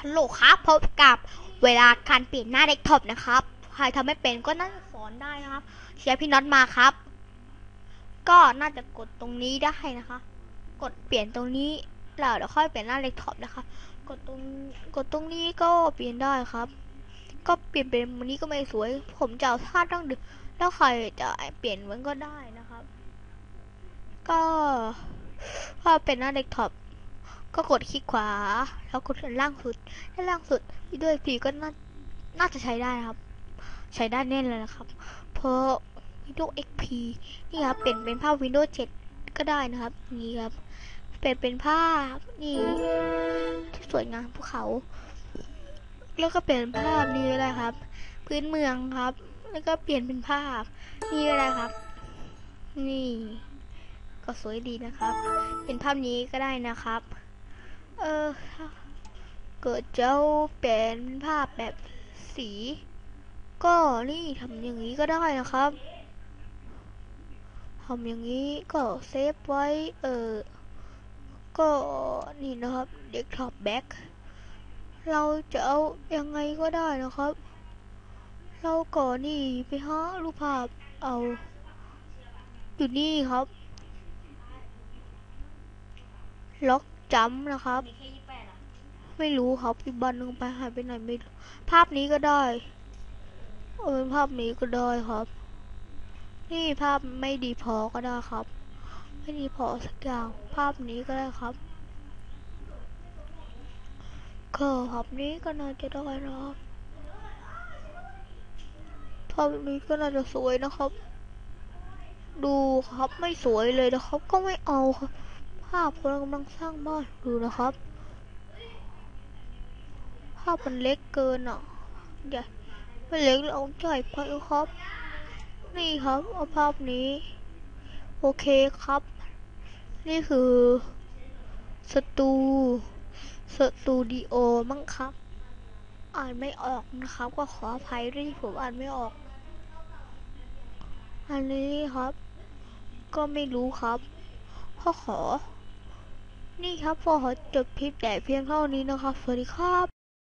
ฮัลโหลครับพบกับเวลาการเปลี่ยนหน้าเดสก์ท็อปนะครับใครทำไม่เป็นก็น่าจะสอนได้นะครับเชียร์พี่น็อตมาครับก็น่าจะกดตรงนี้ได้นะคะกดเปลี่ยนตรงนี้แล้วเดี๋ยวค่อยเปลี่ยนหน้าเดสก์ท็อปนะคะกดตรงกดตรงนี้ก็เปลี่ยนได้ครับก็เปลี่ยนเป็นวันนี้ก็ไม่สวยผมจะเอาท่าต้องดึงแล้วใครจะเปลี่ยนมันก็ได้นะครับก็ถ้าเป็นหน้าเดสก์ท็อปก็กดคลิกขวาแล้วกดล่างสุดด้านล่างสุดด้วยพีก็น่าจะใช้ได้นะครับใช้ได้แน่เลยนะครับเพราะ Windows XP นี่ครับเป็นภาพ Windows 7ก็ได้นะครับนี่ครับเป็นภาพนี่ที่สวยงามภูเขาแล้วก็เปลี่ยนภาพนี้ก็ได้ครับพื้นเมืองครับแล้วก็เปลี่ยนเป็นภาพนี่ก็ได้ครับนี่ก็สวยดีนะครับเป็นภาพนี้ก็ได้นะครับเกิดเจ้าเป็นภาพแบบสีก็นี่ทำอย่างนี้ก็ได้นะครับทำอย่างนี้ก็เซฟไว้ก็นี่นะครับเดสก์ท็อปแบ็คเราจะเอายังไงก็ได้นะครับเราก็นี่ไปหารูปภาพเอาอยู่นี่ครับล็อกจัมนะครับไม่รู้ครับอีกบันหนึ่งไปหายไปไหนไม่รู้ภาพนี้ก็ได้เป็นภาพนี้ก็ได้ครับนี่ภาพไม่ดีพอก็ได้ครับไม่ดีพอสักอย่างภาพนี้ก็ได้ครับก็ภาพนี้ก็น่าจะได้นะครับภาพนี้ก็น่าจะสวยนะครับดูครับไม่สวยเลยนะครับก็ไม่เอาครับภาพคนกำลังสร้างบ้านดูนะครับภาพมันเล็กเกินอ่ะใหญ่ไม่เล็กเอาใหญ่ไปครับนี่ครับเอาภาพนี้โอเคครับนี่คือสตูสตูดิโอมั้งครับอ่านไม่ออกนะครับก็ขออภัยด้วยที่ผมอ่านไม่ออกอันนี้ครับก็ไม่รู้ครับขอนี่ครับขอจบคลิปแต่เพียงเท่านี้นะครับสวัสดีครับ